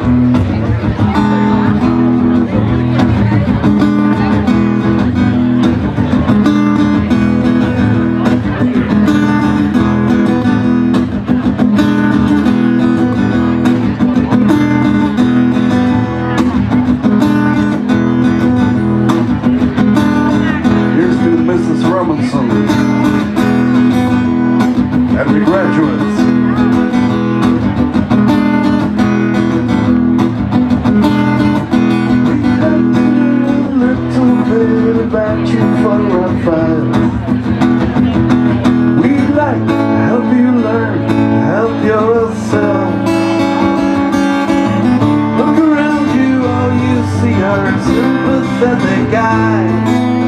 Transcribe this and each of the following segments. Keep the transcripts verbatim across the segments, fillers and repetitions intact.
Happy graduates. We have to know a little bit about you for our file. We'd like to help you learn, help yourself. Look around you, all you see are sympathetic eyes.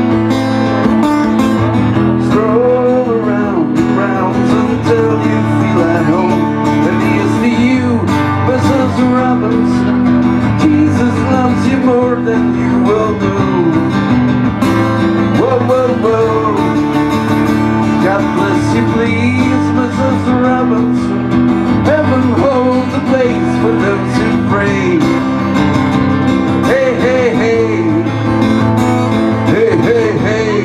Jesus loves you more than you will know. Whoa, whoa, whoa. God bless you, please, Missus Robinson. Heaven holds a place for those who pray. Hey, hey, hey. Hey, hey, hey.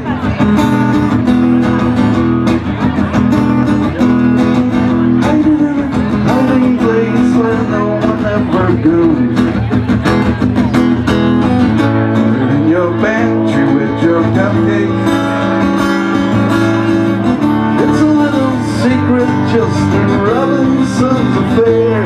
Hiding in a hiding place where no one ever goes. In your pantry with your cupcakes. It's a little secret, just a Robinson's affair.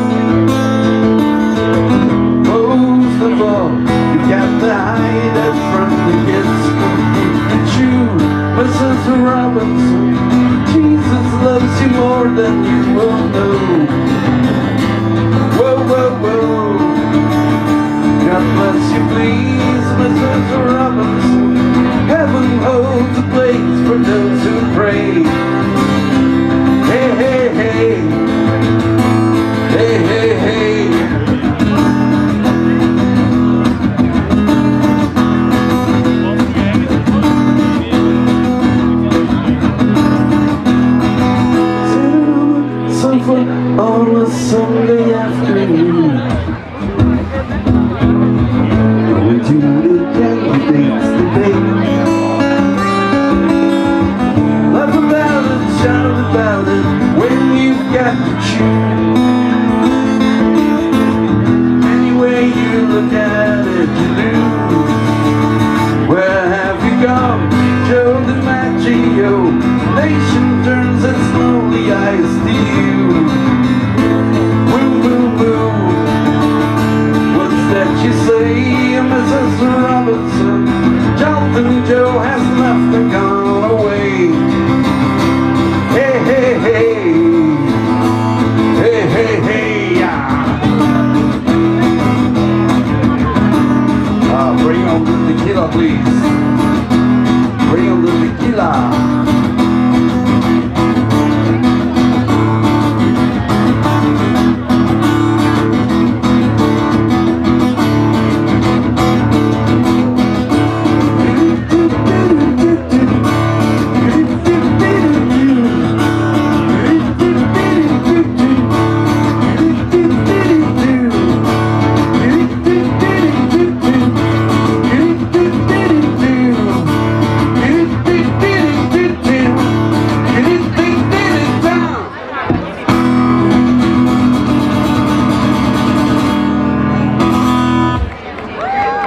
Most of all, you got to hide it from the kids. It's you, Missus Robinson. Jesus loves you more than you will know. Whoa, whoa, whoa. God bless you, please, Missus Robinson. Heaven holds a place for those who pray. Hey, hey, hey. Hey, hey, hey. Sitting on the sofa on a Sunday afternoon. Going to the candidates debate. Laugh about it, shout about it when you've got to choose.